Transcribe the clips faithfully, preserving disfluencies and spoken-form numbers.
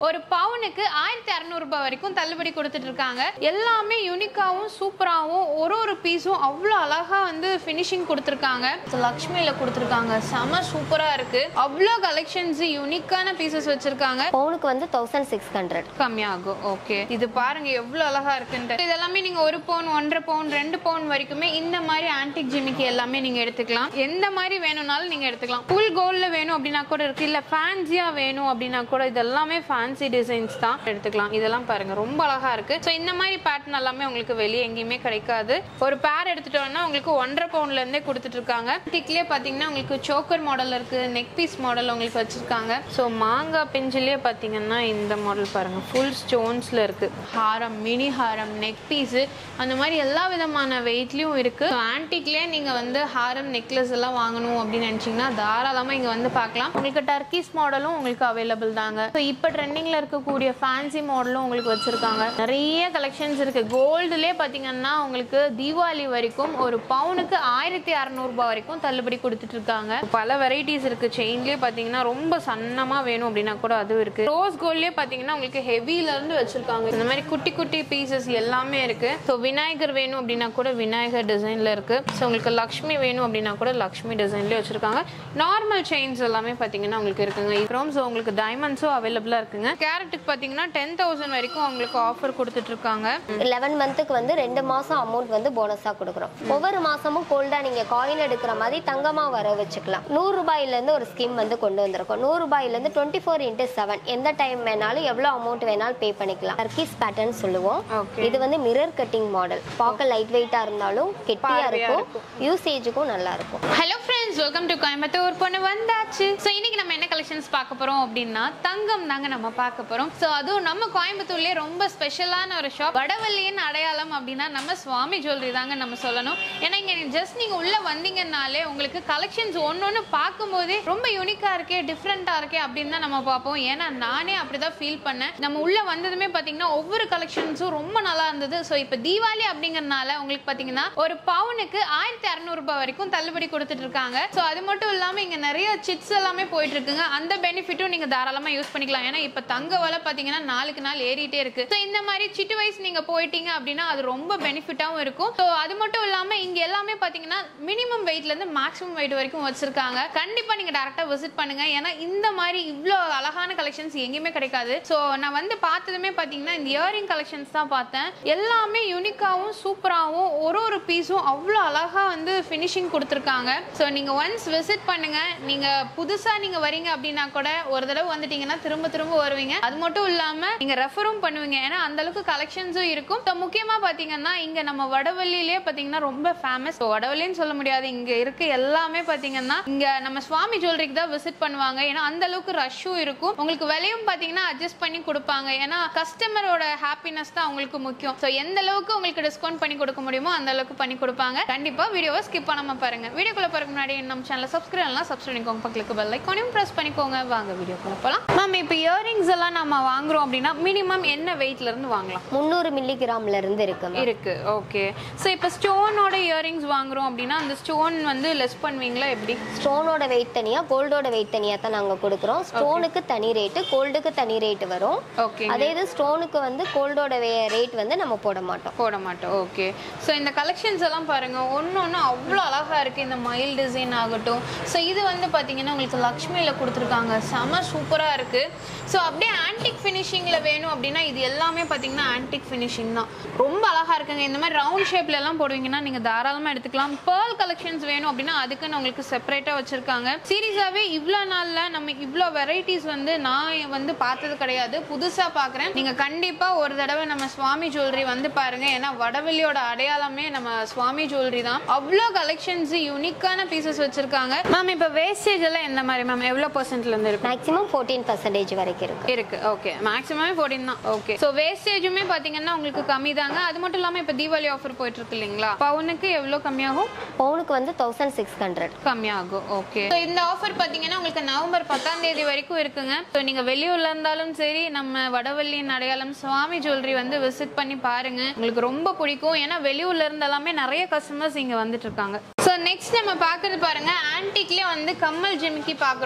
ஒரு பவுனுக்கு ஆயிரத்தி அறுநூறு ரூபாய் வரைக்கும் தள்ளுபடி கொடுத்துட்டு இருக்காங்க. எல்லாமே யூனிக்காவும் சூப்பராகவும் ஒரு ஒரு பீஸும் அவ்வளோ அழகா வந்து ஃபினிஷிங் கொடுத்துருக்காங்க. லக்ஷ்மியில கொடுத்துருக்காங்க, செம சூப்பரா இருக்கு. அவ்வளோ கலெக்ஷன்ஸ் யூனிக்கான பீசஸ் வச்சிருக்காங்க. பவுனுக்கு வந்து தௌசண்ட் சிக்ஸ் ஹண்ட்ரட் கம்மியாகும். ஓகே, இது பாருங்க எவ்வளவு அழகா இருக்குன்ட்டு. இதெல்லாமே நீங்க ஒரு பவுன் ஒன்றரை பவுன் ரெண்டு பவுன் வரைக்குமே இந்த மாதிரி ஆன்டிக் ஜிமிக்கி எல்லாமே நீங்க எடுத்துக்கலாம். எந்த மாதிரி வேணும்னாலும் நீங்க எடுத்துக்கலாம். ஃபுல் கோல்ட்ல வேணும் அப்படின்னா கூட இருக்கு, இல்ல ஃபேன்சியா வேணும் அப்படின்னா கூட இதெல்லாமே ஃபேன்சி டிசைன்ஸ் தான் எடுத்துக்கலாம். இதெல்லாம் பாருங்க ரொம்ப அழகா இருக்கு. ஸோ இந்த மாதிரி பேட்டர்ன் எல்லாமே உங்களுக்கு வெளியே எங்கேயுமே கிடைக்காது. ஒரு பேர் எடுத்துட்டோம்னா உங்களுக்கு ஒன்றரை பவுண்ட்ல இருந்தே கொடுத்துட்டு இருக்காங்க. டிக்லயே பாத்தீங்கன்னா உங்களுக்கு சோக்கர் மாடல் இருக்கு, நெக் பீஸ் மாடல் உங்களுக்கு வச்சிருக்காங்க. ஸோ மாங்காய் பிஞ்சிலே பாத்தீங்கன்னா இந்த மாடல் பாருங்க ஃபுல் ஸ்டோன்ஸ்ல இருக்கு. ஹாரம், மினி ஹாரம், நெக் பீஸ் அந்த மாதிரி எல்லா விதமான வெயிட்லயும் இருக்கு. ஆன்டிக்லயே நீங்க வந்து ஹாரம் நெக்லஸ் எல்லாம் வாங்கணும் அப்படின்னு நினைச்சீங்கன்னா தாராளமா இங்க வந்து பார்க்கலாம். உங்களுக்கு டர்க்கிஸ் மாடலும் உங்களுக்கு அவைலபிள் தாங்க. ஸோ இப்போ ட்ரெண்டிங்ல இருக்கக்கூடிய ஃபேன்சி மாடலும் உங்களுக்கு வச்சிருக்காங்க. நிறைய கலெக்ஷன்ஸ் இருக்கு. கோல்டுலயே பாத்தீங்கன்னா உங்களுக்கு தீபாவளி வரைக்கும் ஒரு பவுனுக்கு ஆயிரத்தி அறுநூறு ரூபாய் வரைக்கும் தள்ளுபடி கொடுத்துட்டு இருக்காங்க. பல வெரைட்டிஸ் இருக்கு. செயின்லயே பாத்தீங்கன்னா ரொம்ப சன்னமா வேணும் அப்படின்னா கூட அதுவும் இருக்கு. ரோஸ் கோல்ட்லயே பாத்தீங்கன்னா உங்களுக்கு ஹெவில இருந்து வச்சிருக்காங்க. இந்த மாதிரி குட்டி குட்டி பீசஸ் எல்லாமே இருக்கு. ஸோ விநாயகர் வேணும் அப்படின்னா கூட விநாயகர் டிசைன்ல இருக்கு. ஸோ உங்களுக்கு லக்ஷ்மி வேணும் அப்படின்னா கூட லக்ஷ்மி டிசைன்லயே வச்சிருக்காங்க. நார்மல் செயின்ஸ் எல்லாமே பாத்தீங்கன்னா உங்களுக்கு இருக்குங்க. ஸோ உங்களுக்கு டைமண்ட்ஸும் அவைலபிளா இருக்குங்க. கேரட்டுக்கு பாத்தீங்கன்னா டென் தௌசண்ட் வரைக்கும் உங்களுக்கு ஆஃபர் கொடுத்துட்டு இருக்காங்க. லெவன் மந்த்துக்கு வந்து ரெண்டு மாசம் அமௌண்ட் வந்து போனஸா கொடுக்குறோம். ஒவ்வொரு மாசமும் கோல்டா நீங்க காயின் எடுக்கிற மாதிரி தங்கமா வர வச்சுக்கலாம். நூறு ரூபாயில இருந்து ஒரு ஸ்கீம் வந்து கொண்டு வந்திருக்கோம். நூறு ரூபாயில இருந்து டுவெண்ட்டி ஃபோர் இன்டூ செவன் எந்த டைம் வேணாலும் எவ்வளவு அமௌண்ட் வேணாலும் பே பண்ணிக்கலாம். டர்க்கிஸ் பேட்டர்ன் சொல்லுவோம். இது வந்து மிரர் கட்டிங் மாடல். பார்க்க லைட் வெயிட்டா இருந்தாலும் கெட்டியா இருக்கும், யூசேஜுக்கும் நல்லா இருக்கும். Hello friends, welcome to Coimbatore பொண்ணு வந்தாச்சு. ஸோ இன்னைக்கு நம்ம என்ன கலெக்ஷன்ஸ் பார்க்க போறோம் அப்படின்னா தங்கம் தாங்க நம்ம பார்க்க போறோம். ஸோ அதுவும் நம்ம கோயம்புத்தூர்லயே ரொம்ப ஸ்பெஷலான ஒரு ஷாப். வடவள்ளியின் அடையாளம் அப்படின்னா நம்ம சுவாமி ஜுவல்லரி தாங்க நம்ம சொல்லணும். ஏன்னா இங்க ஜஸ்ட் நீங்க உள்ள வந்தீங்கன்னாலே உங்களுக்கு கலெக்ஷன்ஸ் ஒன்னொன்னு பார்க்கும்போதே ரொம்ப யூனிக்கா இருக்கே, டிஃப்ரெண்டா இருக்கே அப்படின்னு தான் நம்ம பார்ப்போம். ஏன்னா நானே அப்படிதான் ஃபீல் பண்ணேன். நம்ம உள்ள வந்ததுமே பாத்தீங்கன்னா ஒவ்வொரு கலெக்ஷன்ஸும் ரொம்ப நல்லா இருந்தது. ஸோ இப்போ தீபாவளி அப்படிங்கறதுனால உங்களுக்கு பாத்தீங்கன்னா ஒரு பவுனுக்கு ஆயிரத்தி அறுநூறு ரூபாய் வரைக்கும் தள்ளுபடி கொடுத்துட்டு இருக்காங்க. ஸோ அது மட்டும் இல்லாம இங்க நிறைய சிட்ஸ் எல்லாமே போயிட்டு இருக்குங்க. அந்த பெனிஃபிட்டும் நீங்க தாராளமா யூஸ் பண்ணிக்கலாம். ஏன்னா இப்ப தங்க விலை பாத்தீங்கன்னா நாளுக்கு நாள் ஏறிட்டே இருக்கு. ஸோ இந்த மாதிரி சிட்டு வைஸ் நீங்க போயிட்டீங்க அப்படின்னா அது ரொம்ப பெனிஃபிட்டாவும் இருக்கும். ஸோ அது மட்டும் இல்லாம இங்க எல்லாமே பாத்தீங்கன்னா மினிமம் வெயிட்ல இருந்து மேக்ஸிமம் வெயிட் வரைக்கும் வச்சிருக்காங்க. கண்டிப்பா நீங்க டைரக்டா விசிட் பண்ணுங்க. ஏன்னா இந்த மாதிரி இவ்வளோ அழகான கலெக்ஷன்ஸ் எங்கேயுமே கிடைக்காது. ஸோ நான் வந்து பார்த்ததுமே பாத்தீங்கன்னா இந்த இயரிங் கலெக்ஷன்ஸ் தான் பார்த்தேன். எல்லாமே யூனிக்காவும் சூப்பராகவும் ஒரு ஒரு பீஸும் அவ்வளோ அழகா வந்து ஃபினிஷிங் கொடுத்துருக்காங்க. ஸோ நீங்க ஒன்ஸ் விசிட் பண்ணுங்க. நீங்க புதுசா நீங்க வரீங்க அப்படின்னா கூட ஒரு தடவை வந்துட்டீங்கன்னா திரும்ப திரும்ப வருவீங்க. அது மட்டும் இல்லாம நீங்க ரெஃபரும் பண்ணுவீங்க. ஏன்னா அந்த அளவுக்கு கலெக்ஷன்ஸும் இருக்கும். முக்கியமா பாத்தீங்கன்னா இங்க நம்ம வடவள்ளியிலே பாத்தீங்கன்னா ரொம்ப ஃபேமஸ். வடவள்ளின்னு சொல்ல முடியாது, இங்க இருக்க எல்லாமே பாத்தீங்கன்னா இங்க நம்ம சுவாமி ஜுவல்லரிக்கு தான் விசிட் பண்ணுவாங்க. ஏன்னா அந்த அளவுக்கு ரஷ்ஷும் இருக்கும். உங்களுக்கு விலையும் பாத்தீங்கன்னா அட்ஜஸ்ட் பண்ணி கொடுப்பாங்க. ஏன்னா கஸ்டமரோட ஹாப்பினஸ் தான் உங்களுக்கு முக்கியம். ஸோ எந்த அளவுக்கு உங்களுக்கு டிஸ்கவுண்ட் பண்ணி கொடுக்க முடியுமோ அந்த அளவுக்கு பண்ணி கொடுப்பாங்க. கண்டிப்பா வீடியோவை ஸ்கிப் பண்ணாம பாருங்க. வீடியோக்குள்ள போறதுக்கு முன்னாடி நம்ம சேனலை சப்ஸ்கிரைப் பண்ணலாம், சப்ஸ்கிரைப் பண்ணிக்கோங்க, பக்கத்துக்கு பெல் ஐகானையும் பிரஸ் பண்ணிக்கோங்க. வாங்க வீடியோக்குள்ள போலாம். மேம் இப்போ இயரிங்ஸ் எல்லாம் நம்ம வாங்குறோம் அப்படின்னா மினிமம் என்ன வெயிட்ல இருந்து வாங்கலாம்? முந்நூறு மில்லி கிராம்ல இருந்து இருக்கு இருக்கு. ஓகே. ஸோ இப்போ ஸ்டோனோட இயரிங்ஸ் வாங்குறோம் அப்படின்னா அந்த ஸ்டோன் வந்து லெஸ் பண்ணுவீங்களா எப்படி? ஸ்டோனோட வெயிட் தனியா, கோல்டோட வெயிட் தனியா தான் நாங்க கொடுக்குறோம். ஸ்டோனுக்கு தனி ரேட்டு, கோல்டுக்கு தனி ரேட் வரும். ஓகே. அதே இது ஸ்டோனுக்கு வந்து கோல்டோட ரேட் வந்து நம்ம போட மாட்டோம் போட மாட்டோம் ஓகே. ஸோ இந்த கலெக்ஷன்ஸ் எல்லாம் பாருங்க ஒன்று ஒன்று அவ்வளோ அழகா இருக்கு. இந்த மயில் டிசைன் ஆகட்டும். ஸோ இது வந்து பார்த்தீங்கன்னா உங்களுக்கு லக்ஷ்மியில் கொடுத்துருக்காங்க, செம சூப்பராக இருக்கு. ஸோ அப்படியே ஆன்டிக் ஃபினிஷிங்ல வேணும் அப்படின்னா இது எல்லாமே பார்த்தீங்கன்னா ஆன்டிக் ஃபினிஷிங் தான், ரொம்ப அழகா இருக்குங்க. இந்த மாதிரி ரவுண்ட் ஷேப்ல எல்லாம் போடுவீங்கன்னா நீங்க தாராளமா எடுத்துக்கலாம். பேர்ல் கலெக்ஷன்ஸ் வேணும் அப்படின்னா அதுக்குன்னு உங்களுக்கு செப்பரேட்டா வச்சிருக்காங்க. சீரியஸாவே இவ்வளோ நாள்ல நம்ம இவ்வளோ வெரைட்டிஸ் வந்து நான் வந்து பார்த்தது கிடையாது, புதுசா பாக்குறேன். நீங்க கண்டிப்பா ஒரு தடவை நம்ம சுவாமி ஜுவல்லரி வந்து பாருங்க. ஏன்னா வடவள்ளியோட அடையாளமே நம்ம சுவாமி ஜுவல்லரி தான். அவ்வளோ கலெக்ஷன்ஸ் யூனிக்கான பீசஸ் வச்சிருக்காங்க. மேம் இப்போ வேஸ்டேஜ் எல்லாம் எந்த மாதிரி மேம், எவ்வளவு பர்சன்ட்ல இருந்து இருக்கு? மேக்ஸிமம் ஃபோர்டீன் பர்சன்டேஜ் வரைக்கும் இருக்கு இருக்கு ஓகே. மேக்ஸிமம் ஃபோர்டீன் தான். ஓகே. ஸோ வேஸ்டேஜுமே பாத்தீங்கன்னா உங்களுக்கு கம்மி தாங்க. அது மட்டும் இல்லாம இப்ப தீபாவளி ஆஃபர் போயிட்டு இருக்கு இல்லைங்களா, பவுனுக்கு எவ்வளவு கம்மியாகும்? பவுனுக்கு வந்து தௌசண்ட் சிக்ஸ் ஹண்ட்ரட் கம்மியாகும். ஓகே. ஸோ இந்த ஆஃபர் பாத்தீங்கன்னா உங்களுக்கு நவம்பர் பத்தாம் தேதி வரைக்கும் இருக்குங்க. ஸோ நீங்க வெளியூர்ல இருந்தாலும் சரி நம்ம வடவள்ளியின் அடையாளம் சுவாமி ஜுவல்லரி வந்து விசிட் பண்ணி பாருங்க, உங்களுக்கு ரொம்ப பிடிக்கும். ஏன்னா வெளியூர்ல இருந்து எல்லாமே நிறைய கஸ்டமர்ஸ் இங்க வந்துட்டு இருக்காங்க. ஸோ நெக்ஸ்ட் நம்ம பாக்குறது பாருங்க, ஆன்டிக்லயே வந்து கம்மல் ஜிமிக்கி பாக்குறோம்.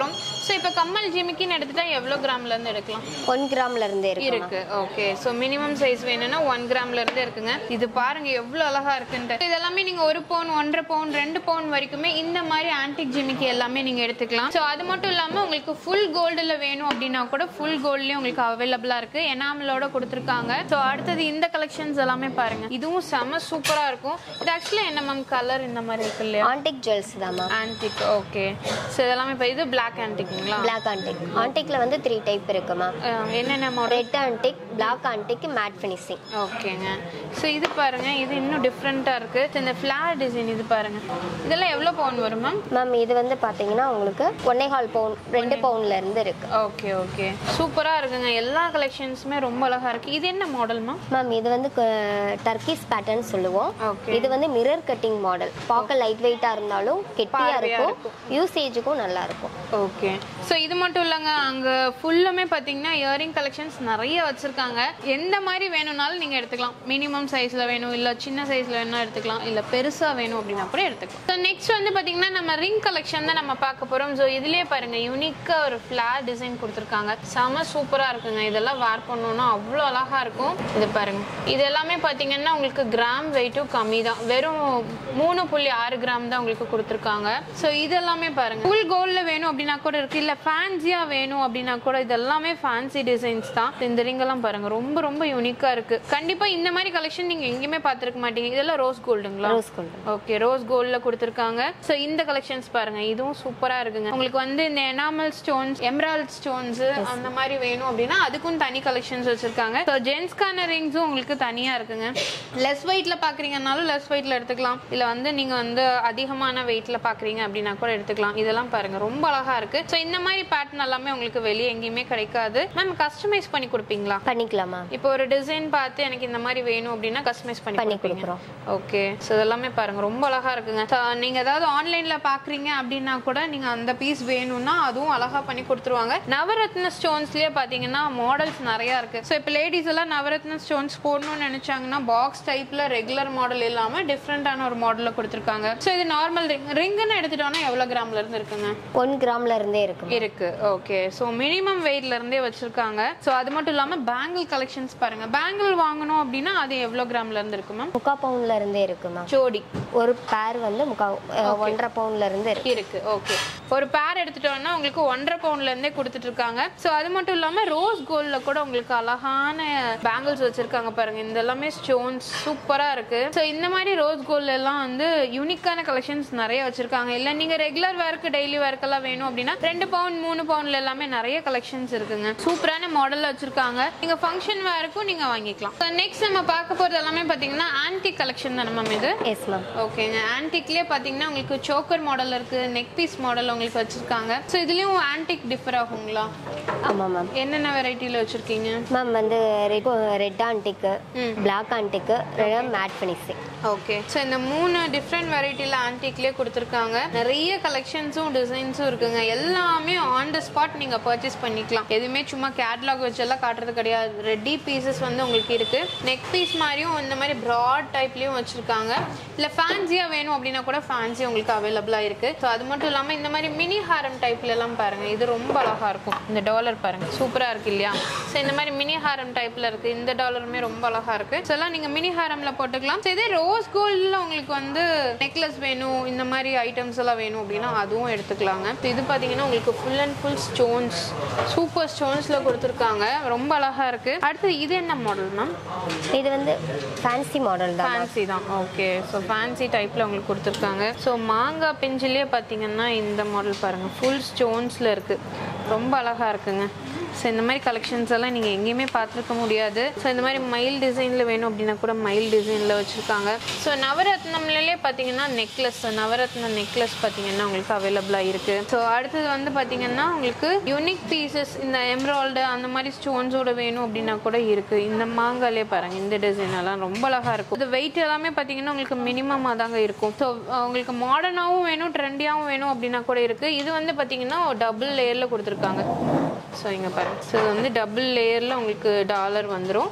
ஸோ இப்போ கம்மல் ஜிமிக்கின்னு எடுத்துட்டா எவ்வளோ கிராம்ல இருந்து எடுக்கலாம்? ஒன் கிராம்ல இருந்து இருக்கு. ஓகே, ஸோ மினிமம் சைஸ் வேணும்னா ஒன் கிராம்ல இருந்து இருக்குங்க. இது பாருங்க எவ்வளவு அழகா இருக்குன்ட்டு. இதெல்லாமே நீங்க ஒரு பவுன் ஒன்றரை பவுன் ரெண்டு பவுன் வரைக்குமே இந்த மாதிரி ஆன்டிக் ஜிமிக்கி எல்லாமே நீங்க எடுத்துக்கலாம். ஸோ அது மட்டும் இல்லாம உங்களுக்கு ஃபுல் கோல்டுல வேணும் அப்படின்னா கூட ஃபுல் கோல்ட்லயும் உங்களுக்கு அவைலபிளா இருக்கு. எனாமலோட கொடுத்துருக்காங்க. ஸோ அடுத்தது இந்த கலெக்ஷன்ஸ் எல்லாமே பாருங்க. இதுவும் செம சூப்பரா இருக்கும். இது ஆக்சுவலா என்ன மேம் கலர் இந்த மாதிரி இருக்கு இல்லையா? ஆன்டிக் ஜுவல்ஸ் தான் மேம். ஆன்டிக். ஓகே, ஸோ இதெல்லாமே இப்போ இது பிளாக் ஆன்டிக்ங்களா? Black antique. ஆன்டிக்ல வந்து த்ரீ டைப் இருக்கு மேம். என்னென்ன model? Red antique, black antique, matte finishing. ஓகேங்க. ஸோ இது பாருங்க, இது இன்னும் டிஃப்ரெண்டா இருக்கு. இந்த ஃபிளார் டிசைன் இது பாருங்க. இதெல்லாம் எவ்வளவு பவுன் வரும் மேம்? மேம் இது வந்து பாத்தீங்கன்னா உங்களுக்கு ஒன்னே கால் பவுன் ரெண்டு பவுன்ல இருந்து இருக்கு. ஓகே ஓகே, சூப்பரா இருக்குங்க. எல்லா கலெக்ஷன்ஸுமே ரொம்ப அழகா இருக்கு. இது என்ன மாடல் மேம்? மேம் இது வந்து டர்க்கிஷ் பேட்டர்ன் சொல்லுவோம். இது வந்து மிரர் கட்டிங் மாடல். பார்க்க லைட் வெயிட்டா இருந்தாலும் கெட்டியா இருக்கும், யூசேஜுக்கும் நல்லா இருக்கும். ஓகே, ஸோ இது மட்டும் இல்லைங்க, அங்க ஃபுல்லுமே பாத்தீங்கன்னா இயரிங் கலெக்ஷன்ஸ் நிறைய வச்சிருக்காங்க. எந்த மாதிரி வேணும்னாலும் நீங்க எடுத்துக்கலாம். மினிமம் சைஸ்ல வேணும், இல்ல சின்ன சைஸ்ல வேணும் எடுத்துக்கலாம், இல்ல பெருசா வேணும் அப்படின்னா கூட எடுத்துக்கலாம். ஸோ நெக்ஸ்ட் வந்து பாத்தீங்கன்னா நம்ம ரிங் கலெக்ஷன் தான் நம்ம பார்க்க போறோம். ஸோ இதுலயே பாருங்க யூனிக்கா ஒரு ஃபிளார் டிசைன் கொடுத்துருக்காங்க. செம சூப்பரா இருக்குங்க. இதெல்லாம் வேர் பண்ணணும்னா அவ்வளோ அழகா இருக்கும். இது பாருங்க, இது எல்லாமே பாத்தீங்கன்னா உங்களுக்கு கிராம் வெயிட்டும் கம்மி தான். வெறும் மூணு புள்ளி ஆறு கிராம் தான் உங்களுக்கு கொடுத்துருக்காங்க. ஸோ இதெல்லாமே பாருங்க ஃபுல் கோல்ட்ல வேணும் அப்படின்னா கூட இருக்கு, இல்ல ஃபேன்சியா வேணும் அப்படின்னா கூட இதெல்லாமே ஃபேன்சி டிசைன்ஸ் தான். இந்த ரிங் எல்லாம் பாருங்க ரொம்ப ரொம்ப யூனிக்கா இருக்கு. கண்டிப்பா இந்த மாதிரி கலெக்ஷன் நீங்க எங்கேயுமே பார்த்திருக்க மாட்டீங்க. இதெல்லாம் ரோஸ் கோல்டுங்களா? Rose gold. ஓகே, ரோஸ் கோல்ட்ல கொடுத்துருக்காங்க. ஸோ இந்த கலெக்ஷன்ஸ் பாருங்க, இதுவும் சூப்பரா இருக்குங்க. உங்களுக்கு வந்து இந்த எனாமல் ஸ்டோன்ஸ், எம்ரால்ட் ஸ்டோன்ஸ் அந்த மாதிரி வேணும் அப்படின்னா அதுக்கும் தனி கலெக்ஷன்ஸ் வச்சிருக்காங்க. ஸோ ஜென்ஸ்கான ரிங்ஸும் உங்களுக்கு தனியா இருக்குங்க. லெஸ் வெயிட்ல பாக்குறீங்கன்னாலும் லெஸ் வெயிட்ல எடுத்துக்கலாம், இல்ல வந்து நீங்க வந்து அதிகமான வெயிட்ல பாக்குறீங்க அப்படின்னா கூட எடுத்துக்கலாம். இதெல்லாம் பாருங்க ரொம்ப அழகா இருக்கு. ஸோ இந்த மாதிரி பேட்டர்ன் எல்லாமே உங்களுக்கு வெளியே எங்கேயுமே கிடைக்காது. மேம் கஸ்டமைஸ் பண்ணி கொடுப்பீங்களா? பண்ணிக்கலாமா? இப்போ ஒரு டிசைன் பார்த்து எனக்கு இந்த மாதிரி வேணும் அப்படின்னா கஸ்டமைஸ் பண்ணி பண்ணி கொடுக்குறோம். ஓகே, ஸோ இதெல்லாமே பாருங்க ரொம்ப அழகா இருக்குங்க. நீங்க ஏதாவது ஆன்லைன்ல பாக்குறீங்க அப்படின்னா கூட நீங்க அந்த பீஸ் வேணும்னா அதுவும் அழகா பண்ணி கொடுத்துருவாங்க. நவரத்ன ஸ்டோன்ஸ்லயே பாத்தீங்கன்னா மாடல்ஸ் நிறைய இருக்கு. ஸோ இப்போ லேடிஸ் எல்லாம் நவரத்ன ஸ்டோன்ஸ் போடணும்னு நினைச்சாங்கன்னா பாக்ஸ் டைப்ல ரெகுலர் மாடல் இல்லாம டிஃப்ரெண்டான ஒரு மாடல்ல கொடுத்துருக்காங்க. ஸோ இது நார்மல் ரிங் ரிங்னு எடுத்துட்டோம்னா எவ்வளவு கிராம்ல இருந்து இருக்குங்க? ஒன் கிராம்ல இருந்தே இருக்கு இருக்கு. ஓகே, ஸோ மினிமம் வெயிட்ல இருந்தே வச்சிருக்காங்க. ஸோ அது மட்டும் இல்லாம பேங்கிள் கலெக்ஷன்ஸ் பாருங்க. பேங்கிள் வாங்கணும் அப்படின்னா அது எவ்வளவு கிராம்ல இருந்து இருக்கு மேம்? முக்கா பவுன்ல இருந்தே இருக்கு மேம். ஜோடி ஒரு பேர் வந்து முக்கா ஒன்றரை பவுன்ல இருந்து இருக்கு இருக்கு. ஓகே, ஒரு பேர் எடுத்துட்டோம்னா உங்களுக்கு ஒன்றரை பவுன்ல இருந்தே கொடுத்துட்டு இருக்காங்க. ஸோ அது மட்டும் இல்லாம ரோஸ் கோல்ட்ல கூட உங்களுக்கு அழகான பேங்கிள்ஸ் வச்சிருக்காங்க பாருங்க. இந்த எல்லாமே ஸ்டோன்ஸ் சூப்பரா இருக்கு. ஸோ இந்த மாதிரி ரோஸ் கோல்ட்ல எல்லாம் வந்து யூனிக்கான கலெக்ஷன்ஸ் நிறைய வச்சிருக்காங்க. இல்ல நீங்க ரெகுலர் வேர்க்கு டெய்லி வேர்க்கு எல்லாம் வேணும் அப்படின்னா ரெண்டு பவுன் மூணு பவுன்ல எல்லாமே நிறைய கலெக்ஷன்ஸ் இருக்குங்க. சூப்பரான மாடல்ல வச்சிருக்காங்க. நீங்க ஃபங்க்ஷன் வேர்க்கும் நீங்க வாங்கிக்கலாம். நெக்ஸ்ட் நம்ம பார்க்க போறது எல்லாமே பாத்தீங்கன்னா ஆன்டிக் கலெக்ஷன் தானே மேம் இது? Yes ma'am. ஓகேங்க, ஆன்டிக்லயே பாத்தீங்கன்னா உங்களுக்கு சோக்கர் மாடல் இருக்கு, நெக் பீஸ் மாடல் உங்களுக்கு வச்சிருக்காங்க. ஸோ இதுலயும் ஆன்டிக் டிஃபர் ஆகுங்களா? ஆமா மேம். என்னென்ன வெரைட்டில வச்சிருக்கீங்க மேம்? வந்து red antique, black antique, matte finishing. Okay, so இந்த மூணு டிஃப்ரெண்ட் வெரைட்டில ஆன்டிக்லயே கொடுத்துருக்காங்க. நிறைய கலெக்ஷன்ஸும் டிசைன்ஸும் இருக்குங்க. எல்லாமே ஆன் த ஸ்பாட் நீங்க பர்ச்சேஸ் பண்ணிக்கலாம். எதுவுமே சும்மா கேட்லாக் வச்செல்லாம் காட்டுறது கிடையாது. ரெடி பீசஸ் வந்து உங்களுக்கு இருக்கு. நெக் பீஸ் மாதிரியும் இந்த மாதிரி ப்ராட் டைப்லயும் வச்சிருக்காங்க. இல்ல ஃபேன்சியா வேணும் அப்படின்னா கூட ஃபேன்சி உங்களுக்கு அவைலபிளா இருக்கு. ஸோ அது மட்டும் இல்லாம இந்த மாதிரி மினி ஹாரம் டைப்ல எல்லாம் பாருங்க. இது ரொம்ப அழகா இருக்கும். இந்த டாலர் பாருங்க சூப்பரா இருக்கு இல்லையா? ஸோ இந்த மாதிரி மினி ஹாரம் டைப்ல இருக்கு. இந்த டாலருமே ரொம்ப அழகா இருக்கு. ஸோ எல்லாம் நீங்க மினி ஹாரம்ல போட்டுக்கலாம். ஸோ இதே ரோஸ் கோல்ட்ல உங்களுக்கு வந்து நெக்லஸ் வேணும், இந்த மாதிரி ஐட்டம்ஸ் எல்லாம் வேணும் அப்படின்னா அதுவும் எடுத்துக்கலாங்க. இது பாத்தீங்கன்னா உங்களுக்கு full and full stones, super ஸ்டோன்ஸ்ல கொடுத்துருக்காங்க. ரொம்ப அழகா இருக்கு. அடுத்து இது என்ன மாடல் மேம்? இது வந்து ஃபேன்சி மாடல் தான். ஃபேன்சி தான். ஓகே, ஸோ ஃபேன்சி டைப்ல உங்களுக்கு கொடுத்துருக்காங்க. ஸோ மாங்காய் பிஞ்சிலேயே பார்த்தீங்கன்னா இந்த மாடல் பாருங்க, ஃபுல் ஸ்டோன்ஸ்ல இருக்கு. ரொம்ப அழகா இருக்குங்க. ஸோ இந்த மாதிரி கலெக்ஷன்ஸ் எல்லாம் நீங்கள் எங்கேயுமே பார்த்துருக்க முடியாது. ஸோ இந்த மாதிரி மயில் டிசைனில் வேணும் அப்படின்னா கூட மயில் டிசைனில் வச்சுருக்காங்க. ஸோ நவரத்னம்லேயே பார்த்தீங்கன்னா நெக்லஸ், நவரத்ன நெக்லஸ் பார்த்தீங்கன்னா உங்களுக்கு அவைலபிளாக இருக்குது. ஸோ அடுத்தது வந்து பார்த்தீங்கன்னா உங்களுக்கு யூனிக் பீசஸ் இந்த எம்ராய்டு அந்த மாதிரி ஸ்டோன்ஸோட வேணும் அப்படின்னா கூட இருக்குது. இந்த மாங்காலே பாருங்கள், இந்த டிசைன் எல்லாம் ரொம்ப அழகாக இருக்கும். இது வெயிட் எல்லாமே பார்த்தீங்கன்னா உங்களுக்கு மினிமமாக தாங்க இருக்கும். ஸோ உங்களுக்கு மாடர்னாகவும் வேணும், ட்ரெண்டியாகவும் வேணும் அப்படின்னா கூட இருக்குது. இது வந்து பார்த்தீங்கன்னா டபுள் லேயரில் கொடுத்துருக்காங்க. ஸோ இங்கே பாருங்கள், ஸோ இது வந்து டபுள் லேயரில் உங்களுக்கு டாலர் வந்துடும்.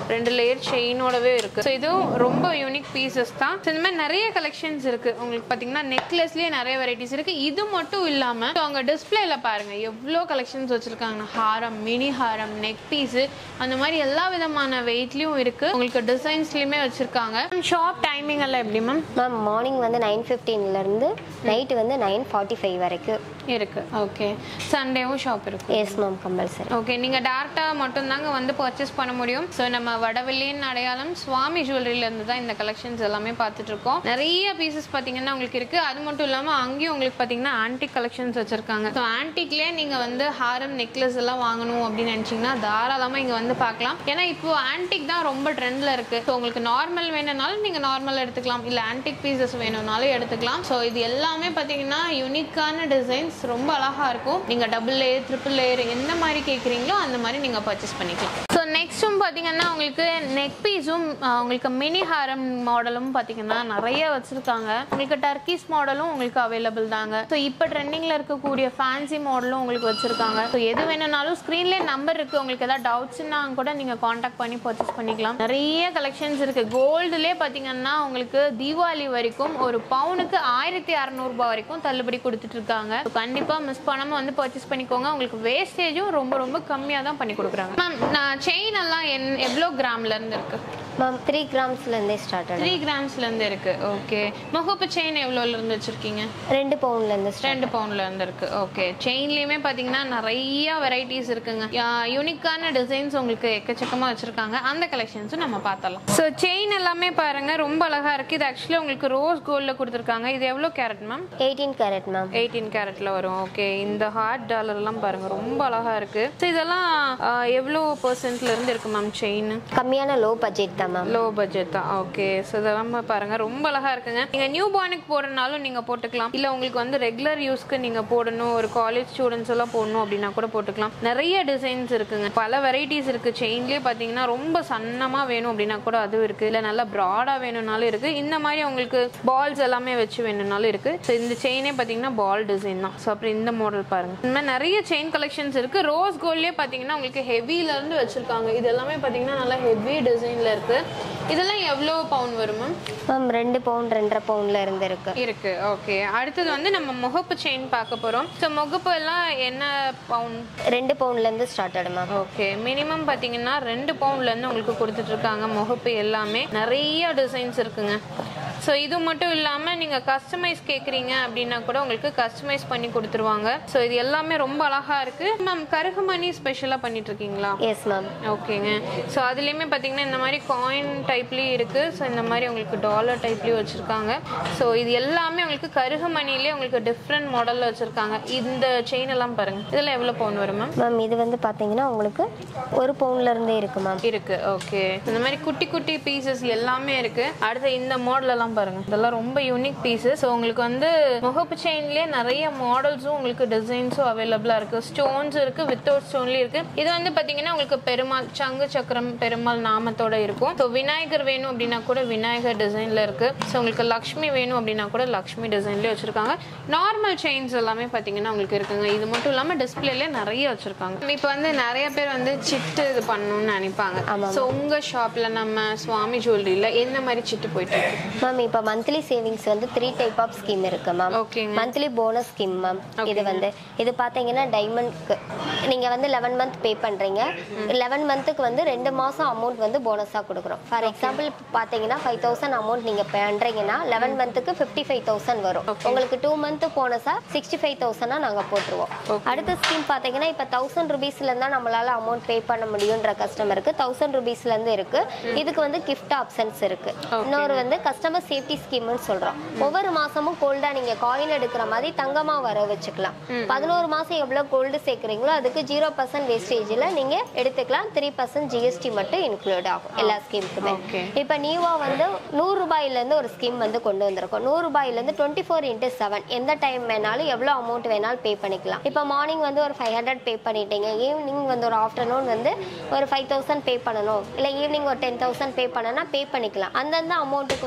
ரெண்டு லேயர் செயினோடவே இருக்கு. ஸோ இதுவும் ரொம்ப யூனிக் பீசஸ் தான். இந்த மாதிரி நிறைய கலெக்ஷன்ஸ் இருக்கு. உங்களுக்கு பாத்தீங்கன்னா நெக்லஸ்லயே நிறைய வெரைட்டிஸ் இருக்கு. இது மட்டும் இல்லாம அவங்க டிஸ்பிளேல பாருங்க எவ்வளோ கலெக்ஷன்ஸ் வச்சிருக்காங்க. ஹாரம், மினி ஹாரம், நெக் பீஸ், அந்த மாதிரி எல்லா விதமான வெயிட்லயும் இருக்கு. உங்களுக்கு டிசைன்ஸ்லயுமே வச்சிருக்காங்க. ஷாப் டைமிங் எல்லாம் எப்படி மேம்? மேம் மார்னிங் வந்து நைன் ஃபிஃப்டீன்ல இருந்து நைட் வந்து நைன் ஃபார்ட்டி ஃபைவ் வரைக்கும் இருக்கு. ஓகே, சண்டேவும் ஷாப் இருக்கு. Yes ma'am, compulsory. ஓகே, நீங்க டேரக்டா மட்டும் தாங்க வந்து பர்ச்சேஸ் பண்ண முடியும். ஸோ நம்ம வடவெளியின் அடையாளம் சுவாமி ஜுவல்லரியில இருந்து தான் இந்த கலெக்ஷன்ஸ் எல்லாமே பார்த்துட்டு இருக்கோம். நிறைய பீசஸ் பாத்தீங்கன்னா உங்களுக்கு இருக்கு. அது மட்டும் இல்லாம அங்கேயும் உங்களுக்கு பாத்தீங்கன்னா ஆன்டிக் கலெக்ஷன்ஸ் வச்சிருக்காங்க. ஸோ ஆன்டிக்லயே நீங்க வந்து ஹாரம், நெக்லஸ் எல்லாம் வாங்கணும் அப்படின்னு நினைச்சீங்கன்னா தாராளமா இங்க வந்து பார்க்கலாம். ஏன்னா இப்போ ஆன்டிக் தான் ரொம்ப ட்ரெண்ட்ல இருக்கு. ஸோ உங்களுக்கு நார்மல் வேணும்னாலும் நீங்க நார்மல் எடுத்துக்கலாம், இல்ல ஆன்டிக் பீசஸ் வேணும்னாலும் எடுத்துக்கலாம். ஸோ இது எல்லாமே பாத்தீங்கன்னா யூனிக்கான டிசைன்ஸ், ரொம்ப அழகா இருக்கும். நீங்க டபுள் லேயர், ட்ரிபிள் லேயர் எந்த மாதிரி கேக்குறீங்களோ அந்த மாதிரி நீங்க பர்ச்சேஸ் பண்ணிக்கலாம். ஸோ நெக்ஸ்டும் பாத்தீங்கன்னா உங்களுக்கு நெக் பீஸும் உங்களுக்கு மினி ஹாரம் மாடலும் பாத்தீங்கன்னா நிறைய வச்சிருக்காங்க. உங்களுக்கு டர்க்கிஸ் மாடலும் உங்களுக்கு அவைலபிள் தாங்க. ஸோ இப்போ ட்ரெண்டிங்ல இருக்கக்கூடிய ஃபேன்சி மாடலும் உங்களுக்கு வச்சிருக்காங்க. ஸோ எது வேணும்னாலும் ஸ்க்ரீன்லேயே நம்பர் இருக்கு. உங்களுக்கு ஏதாவது டவுட்ஸ்னா கூட நீங்க காண்டாக்ட் பண்ணி பர்ச்சேஸ் பண்ணிக்கலாம். நிறைய கலெக்ஷன்ஸ் இருக்கு. கோல்டுலேயே பாத்தீங்கன்னா உங்களுக்கு தீபாவளி வரைக்கும் ஒரு பவுனுக்கு ஆயிரத்தி அறுநூறுபா வரைக்கும் தள்ளுபடி கொடுத்துட்டு இருக்காங்க. கண்டிப்பா மிஸ் பண்ணாம வந்து பர்ச்சேஸ் பண்ணிக்கோங்க. உங்களுக்கு வேஸ்டேஜும் ரொம்ப ரொம்ப கம்மியா தான் பண்ணி கொடுக்குறாங்க. மேம் நான் செயின் எல்லாம் எவ்வளோ கிராம்ல இருந்து இருக்கு? மேம் த்ரீ கிராம்ஸ்ல இருந்தே ஸ்டார்ட் ஆகுது. த்ரீ கிராம்ஸ்ல இருந்து இருக்கு. ஓகே, முகப்பு செயின் எவ்வளோல இருந்து வச்சிருக்கீங்க? ரெண்டு பவுன்ல இருந்து ரெண்டு பவுன்ல இருந்து இருக்கு. ஓகே, செயின்லயுமே பாத்தீங்கன்னா நிறைய வெரைட்டிஸ் இருக்குங்க. யூனிக்கான டிசைன்ஸ் உங்களுக்கு எக்கச்சக்கமா வச்சிருக்காங்க. அந்த கலெக்ஷன்ஸும் நம்ம பார்த்தலாம். ஸோ செயின் எல்லாமே பாருங்க ரொம்ப அழகா இருக்கு. இது ஆக்சுவலி உங்களுக்கு ரோஸ் கோல்ட்ல கொடுத்துருக்காங்க. இது எவ்வளோ carat ma'am? Eighteen carat ma'am. Eighteen கேரட்ல வரும். ஓகே, இந்த ஹார்ட் டாலர் எல்லாம் பாருங்க ரொம்ப அழகா இருக்கு. ஸோ இதெல்லாம் எவ்வளோ பெர்சென்ட்ல இருந்து இருக்கு மேம் செயின்? கம்மியான லோ பட்ஜெட் தான் மேம். லோ பட்ஜெட் தான். ஓகே, ஸோ இதெல்லாம் பாருங்க ரொம்ப அழகா இருக்குங்க. நீங்க நியூ பார்னுக்கு போடுறனாலும் நீங்க போட்டுக்கலாம், இல்ல உங்களுக்கு வந்து ரெகுலர் யூஸ்க்கு நீங்க போடணும், ஒரு காலேஜ் ஸ்டூடெண்ட்ஸ் எல்லாம் போடணும் அப்படின்னா கூட போட்டுக்கலாம். நிறைய டிசைன்ஸ் இருக்குங்க, பல வெரைட்டிஸ் இருக்கு. செயின்லேயே பாத்தீங்கன்னா ரொம்ப சன்னமா வேணும் அப்படின்னா கூட அதுவும் இருக்கு, இல்ல நல்லா ப்ராடா வேணும்னாலும் இருக்கு. இந்த மாதிரி உங்களுக்கு பால்ஸ் எல்லாமே வச்சு வேணும்னாலும் இருக்கு. ஸோ இந்த செயினே பாத்தீங்கன்னா பால் டிசைன் தான். ஸோ அப்புறம் இந்த மாடல் பாருங்க. இந்த மாதிரி நிறைய செயின் கலெக்ஷன்ஸ் இருக்கு. ரோஸ் கோல்ட்லயே பாத்தீங்கன்னா உங்களுக்கு ஹெவில இருந்து வச்சிருக்காங்க. இது எல்லாமே பாத்தீங்கன்னா நல்லா ஹெவி டிசைன்ல இருக்கு. இதெல்லாம் எவ்வளவு பவுன் வரும் மேம்? மேம் ரெண்டு பவுன் ரெண்டரை பவுன்ல இருந்து இருக்கு இருக்கு. ஓகே, அடுத்தது வந்து நம்ம முகப்பு செயின் பார்க்க போறோம். ஸோ முகப்பு எல்லாம் என்ன பவுன்? ரெண்டு பவுன்ல இருந்து ஸ்டார்ட் ஆகும் மேம். ஓகே, மினிமம் பாத்தீங்கன்னா ரெண்டு பவுன்ல இருந்து உங்களுக்கு கொடுத்துட்டு இருக்காங்க. முகப்பு எல்லாமே நிறைய டிசைன்ஸ் இருக்குங்க. ஸோ இது மட்டும் இல்லாம நீங்க கஸ்டமைஸ் கேக்குறீங்க அப்படின்னா கூட உங்களுக்கு கஸ்டமைஸ் பண்ணி கொடுத்துருவாங்க. ஸோ இது எல்லாமே ரொம்ப அழகா இருக்கு. மேம் கருகுமணி ஸ்பெஷலா பண்ணிட்டு இருக்கீங்களா? S ma'am. ஓகேங்க. ஸோ அதுலயுமே பாத்தீங்கன்னா இந்த மாதிரி காயின் டைப்லயும் இருக்கு. ஸோ இந்த மாதிரி உங்களுக்கு டாலர் டைப்லயும் வச்சிருக்காங்க. ஸோ இது எல்லாமே உங்களுக்கு கருகுமணிலே உங்களுக்கு டிஃப்ரெண்ட் மாடல்ல வச்சிருக்காங்க. இந்த செயின் எல்லாம் பாருங்க. இதெல்லாம் எவ்வளவு பவுன் வரும் மேம்? மேம் இது வந்து பாத்தீங்கன்னா உங்களுக்கு ஒரு பவுன்ல இருந்தே இருக்கு மேம். இருக்கு. ஓகே, இந்த மாதிரி குட்டி குட்டி பீசஸ் எல்லாமே இருக்கு. அடுத்து இந்த மாடல் எல்லாம் பாருங்க. இதெல்லாம் ரொம்ப யூனிக் பீசஸ். ஸோ உங்களுக்கு வந்து முகப்பு செயின்லயே நிறைய மாடல்ஸும் உங்களுக்கு டிசைன்ஸும் அவைலபிளா இருக்கு. ஸ்டோன்ஸ் இருக்கு, வித்தவுட் ஸ்டோன்லயும் இருக்கு. இது வந்து பாத்தீங்கன்னா உங்களுக்கு பெருமாள் சங்கு சக்கரம் பெருமாள் நாமத்தோட இருக்கும். ஸோ விநாயகர் வேணும் அப்படின்னா கூட விநாயகர் டிசைன்ல இருக்கு. ஸோ உங்களுக்கு லக்ஷ்மி வேணும் அப்படின்னா கூட லக்ஷ்மி டிசைன்லயே வச்சிருக்காங்க. நார்மல் செயின்ஸ் எல்லாமே பாத்தீங்கன்னா உங்களுக்கு இருக்குங்க. இது மட்டும் இல்லாம டிஸ்பிளேல நிறைய வச்சிருக்காங்க. இப்போ வந்து நிறைய பேர் வந்து சிட்டு இது பண்ணணும்னு நினைப்பாங்க. ஸோ உங்க ஷாப்ல நம்ம சுவாமி ஜுவல்லரியில என்ன மாதிரி சிட்டு போயிட்டு இருக்கு மேம்? இப்போ மந்த்லி சேவிங்ஸ் வந்து த்ரீ டைப் ஆஃப் ஸ்கீம் இருக்கு ma'am. Monthly bonus scheme ma'am. இது வந்து இது பாத்தீங்கன்னா டைமண்ட்க்கு நீங்க வந்து லெவன் மந்த் பே பண்றீங்க. லெவன் மந்த்துக்கு வந்து ரெண்டு மாசம் அமௌண்ட் வந்து போனஸா கொடுக்குறோம். ஃபார் எக்ஸாம்பிள் பாத்தீங்கன்னா ஃபைவ் தௌசண்ட் அமௌண்ட் நீங்க பண்றீங்கன்னா லெவன் மந்த்துக்கு ஃபிஃப்டி ஃபைவ் தௌசண்ட் வரும். உங்களுக்கு டூ மந்த் போனஸா சிக்ஸ்டி ஃபைவ் தௌசண்டா நாங்க போட்டுருவோம். அடுத்த ஸ்கீம் பாத்தீங்கன்னா இப்ப தௌசண்ட் ருபீஸ்ல இருந்தா நம்மளால அமௌண்ட் பே பண்ண முடியும்ன்ற கஸ்டமருக்கு தௌசண்ட் ருபீஸ்ல இருந்து இருக்கு. இதுக்கு வந்து கிஃப்ட் ஆப்ஷன்ஸ் இருக்கு. இன்னொரு வந்து கஸ்டமர் சேஃப்டி ஸ்கீம்னு சொல்றோம். ஒவ்வொரு மாசமும் கோல்டா நீங்க காயின் எடுக்கிற மாதிரி தங்கமா வர வச்சுக்கலாம். பதினோரு மாசம் எவ்வளவு கோல்டு சேர்க்குறீங்களோ அதுக்கு ஜீரோ பர்சன்ட் வேஸ்டேஜ்ல நீங்க எடுத்துக்கலாம். த்ரீ பர்சன்ட் ஜிஎஸ்டி மட்டும் இன்க்ளூட் ஆகும் எல்லா ஸ்கீமுக்குமே. இப்ப நியூவா வந்து நூறு ரூபாயில இருந்து ஒரு ஸ்கீம் வந்து கொண்டு வந்திருக்கோம். நூறு ரூபாயில இருந்து டுவெண்ட்டி ஃபோர் இன்டூ செவன் எந்த டைம் வேணாலும் எவ்வளவு அமௌண்ட் வேணாலும் பே பண்ணிக்கலாம். இப்ப மார்னிங் வந்து ஒரு ஃபைவ் ஹண்ட்ரட் பே பண்ணிட்டீங்க, ஈவினிங் வந்து ஒரு ஆஃப்டர்நூன் வந்து ஒரு ஃபைவ் தௌசண்ட் பே பண்ணணும், இல்ல ஈவினிங் ஒரு டென் தௌசண்ட் பே பண்ணனா பே பண்ணிக்கலாம். அந்தந்த அமௌண்ட்டுக்கு வந்து கோல்டு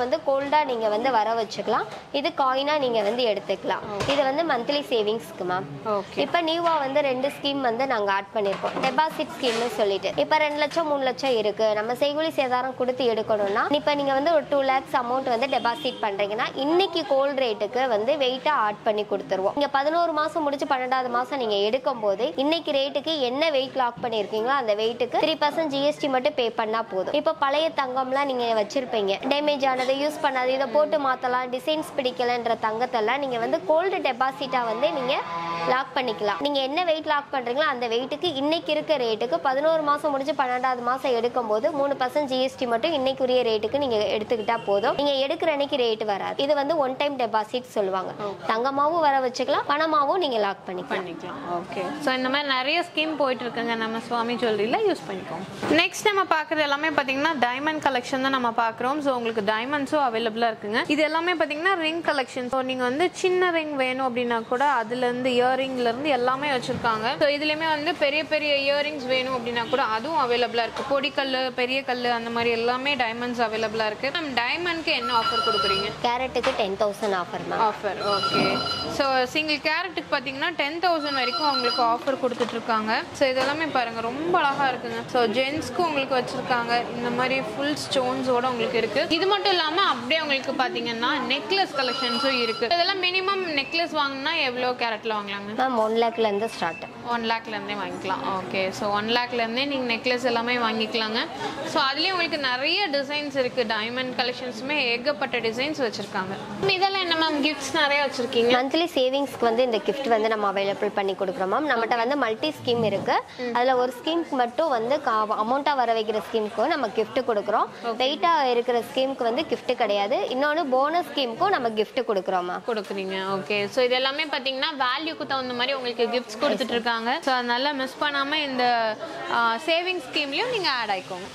கோல்டா நீங்க வந்து வர வச்சுக்கலாம், இது காயினா நீங்க வந்து எடுத்துக்கலாம். இது வந்து மந்த்லி சேவிங்ஸ்க்கு மேம். ஓகே. இப்போ நியூவா வந்து ரெண்டு ஸ்கீம் வந்து நாங்க ஆட் பண்ணிருக்கோம். டெபாசிட் ஸ்கீம்னு சொல்லிட்டு இப்போ ரெண்டு லட்சம் மூணு லட்சம் இருக்கு, நம்ம செய்கூலி சேதாரம் கொடுத்து எடுக்கணும்னா இப்போ நீங்க வந்து ஒரு டூ லேக்ஸ் அமௌண்ட் வந்து டெபாசிட் பண்றீங்கன்னா இன்னைக்கு கோல்ட் ரேட்டுக்கு வந்து வெயிட்டா ஆட் பண்ணி கொடுத்துருவோம். நீங்க பதினோரு மாசம் முடிச்சு பன்னெண்டாவது மாசம் நீங்க எடுக்கும் போது இன்னைக்கு ரேட்டுக்கு என்ன வெயிட் லாக் பண்ணிருக்கீங்களோ அந்த வெயிட்டுக்கு த்ரீ பர்சன்ட் ஜிஎஸ்டி மட்டும் பே பண்ணா போதும். இப்போ பழைய தங்கம்லாம் நீங்க வச்சிருப்பீங்க, டேமேஜ் ஆனது யூஸ் பண்ணாது, இதை போட்டு மாத்தலாம், டிசைன்ஸ் பிடிக்கலன்ற தங்கத்தெல்லாம் நீங்க வந்து கோல்டு டெபாசிட்டா வந்து நீங்க லாக் பண்ணிக்கலாம். நீங்க என்ன வெயிட் லாக் பண்றீங்களோ அந்த வெயிட்டுக்கு இன்னைக்கு இருக்க ரேட்டுக்கு பதினோரு மாசம் முடிச்சு பன்னெண்டாவது மாசம் எடுக்கும் போது மூணு பர்சன்ட் ஜிஎஸ்டி மட்டும் இன்னைக்குரிய ரேட்டுக்கு நீங்க எடுத்துக்கிட்டா போதும். நீங்க எடுக்கிற அன்னைக்கு ரேட் வராது. இது வந்து ஒன் டைம் டெபாசிட் சொல்லுவாங்க. தங்கமாவும் வர வச்சுக்கலாம், பணமாவும் நீங்க லாக் பண்ணிக்கலாம். ஓகே. ஸோ இந்த மாதிரி நிறைய ஸ்கீம் போயிட்டு இருக்குங்க நம்ம சுவாமி ஜுவல்லரியில், யூஸ் பண்ணிக்கோங்க. நெக்ஸ்ட் நம்ம பார்க்குறது எல்லாமே பார்த்தீங்கன்னா டைமண்ட் கலெக்ஷன் தான் நம்ம பார்க்குறோம். ஸோ உங்களுக்கு டைமண்ட்ஸும் அவைலபிளாக இருக்குங்க. இது எல்லாமே பார்த்தீங்கன்னா ரிங் கலெக்ஷன். ஸோ நீங்கள் வந்து சின்ன ரிங் வேணும் அப்படின்னா கூட அதுலேருந்து இயரிங்லேருந்து எல்லாமே வச்சுருக்காங்க. ஸோ இதுலேயுமே வந்து பெரிய பெரிய இயரிங்ஸ் வேணும் அப்படின்னா கூட அதுவும் அவைலபிளாக இருக்குது. பொடிக்கல், பெரிய கல், அந்த மாதிரி எல்லாமே டைமண்ட்ஸ் அவைலபிளாக இருக்குது. மேம் டைமண்ட்க்கு என்ன ஆஃபர் கொடுக்குறீங்க? கேரட்டுக்கு ten thousand offer ma'am. Offer okay. So single கேரட்டுக்கு பார்த்தீங்கன்னா டென் தௌசண்ட் வரைக்கும் உங்களுக்கு ஆஃபர் கொடுத்துட்ருக்காங்க. ஸோ இதெல்லாமே பாருங்கள் ரொம்ப அழகாக இருக்குங்க. ஸோ ஜென்ஸ்க்கு உங்களுக்கு வச்சுருக்காங்க இந்த மாதிரி ஃபுல் ஸ்டோன்ஸோட உங்களுக்கு இருக்குது. இது மட்டும் இல்லாமல் அப்படியே உங்களுக்கு பார்த்தீங்கன்னா நெக்லஸ் கலெக்ஷன்ஸும் இருக்குது. இதெல்லாம் மினிமம் நெக்லஸ் வாங்கினா எவ்வளோ கேரட்டில் வாங்கலாங்க மேம்? ஒன் லேக்லேருந்து ஸ்டார்ட். ஒன் லேக்லேருந்தே வாங்கிக்கலாம். ஓகே. ஸோ ஒன் லேக்லேருந்தே நீங்கள் நெக்லஸ் எல்லாமே வாங்கிக்கலாங்க. ஸோ அதுலேயும் உங்களுக்கு நிறைய டிசைன்ஸ் இருக்குது. டைமண்ட் கலெக்ஷன்ஸுமே ஏகப்பட்ட டிசைன்ஸ் வச்சுருக்காங்க. இதெல்லாம் என்ன மேம் கிஃப்ட்ஸ் நிறைய வச்சுருக்கீங்க? மந்த்லி சேவிங்ஸ்க்கு வந்து இந்த கிஃப்ட் வந்து நம்ம அவைலபிள் பண்ணி கொடுக்குறோம் மேம். நம்மகிட்ட வந்து மல்டி ஸ்கீம் இருக்கு. அதுல ஒரு ஸ்கீம்க்கு மட்டும் வந்து அமௌண்ட்டா வர வைக்கிற ஸ்கீமுக்கு நம்ம கிஃப்ட் கொடுக்குறோம். வெயிட்டா இருக்கிற ஸ்கீமுக்கு வந்து கிஃப்ட் கிடையாது. இன்னொன்று போனஸ் ஸ்கீமுக்கும் நம்ம கிஃப்ட் கொடுக்குறோம் மேம். கொடுக்குறீங்க. ஓகே. ஸோ இது எல்லாமே பார்த்தீங்கன்னா வேல்யூக்கு தகுந்த மாதிரி உங்களுக்கு கிஃப்ட்ஸ் கொடுத்துட்டு இருக்காங்க. ஸோ அதனால மிஸ் பண்ணாமல் இந்த சேவிங் ஸ்கீம்லையும் நீங்கள் ஆட் ஆயிக்கோங்க.